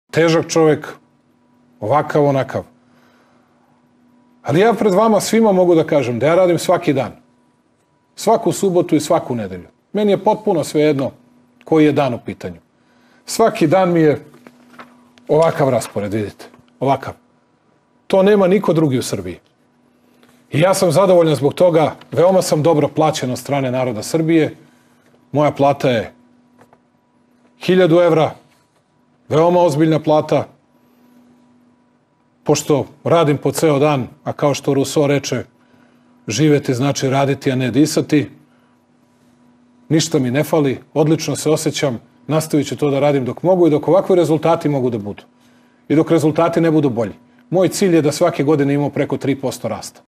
težak čovjek, ovakav, onakav. Ali ja pred vama svima mogu da kažem da ja radim svaki dan. Svaku subotu i svaku nedelju. Meni je potpuno svejedno koji je dan u pitanju. Svaki dan mi je ovakav raspored, vidite. Ovakav. To nema niko drugi u Srbiji. I ja sam zadovoljan zbog toga. Veoma sam dobro plaćen od strane naroda Srbije. Moja plata je 1000 evra. Veoma ozbiljna plata. Pošto radim po ceo dan, a kao što Rousseau reče, živeti znači raditi, a ne disati. Ništa mi ne fali, odlično se osjećam, nastavit ću to da radim dok mogu i dok ovakvi rezultati mogu da budu. I dok rezultati ne budu bolji. Moj cilj je da svake godine imamo preko 3% rasta.